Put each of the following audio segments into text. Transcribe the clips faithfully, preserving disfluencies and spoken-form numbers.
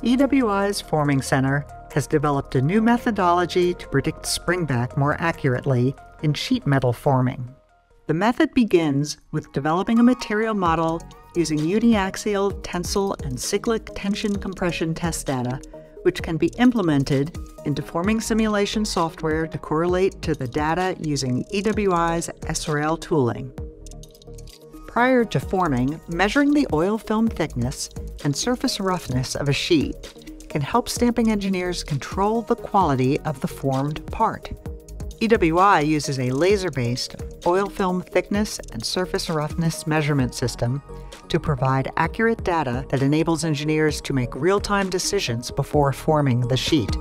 E W I's Forming Center has developed a new methodology to predict springback more accurately in sheet metal forming. The method begins with developing a material model using uniaxial, tensile, and cyclic tension compression test data, which can be implemented into forming simulation software to correlate to the data using E W I's S R L tooling. Prior to forming, measuring the oil film thickness and surface roughness of a sheet can help stamping engineers control the quality of the formed part. E W I uses a laser-based oil film thickness and surface roughness measurement system to provide accurate data that enables engineers to make real-time decisions before forming the sheet.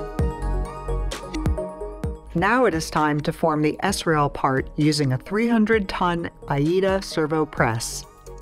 Now it is time to form the S R L part using a three hundred ton AIDA servo press.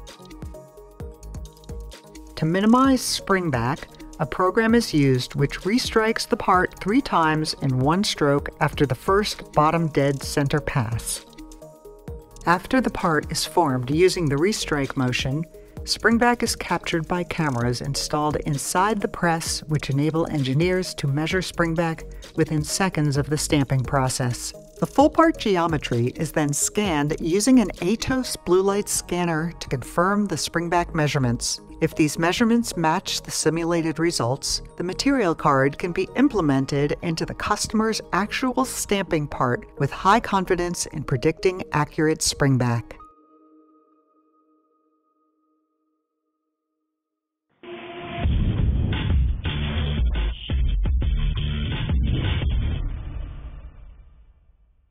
To minimize springback, a program is used which restrikes the part three times in one stroke after the first bottom dead center pass. After the part is formed using the restrike motion, springback is captured by cameras installed inside the press, which enable engineers to measure springback within seconds of the stamping process. The full part geometry is then scanned using an ATOS blue light scanner to confirm the springback measurements. If these measurements match the simulated results, the material card can be implemented into the customer's actual stamping part with high confidence in predicting accurate springback.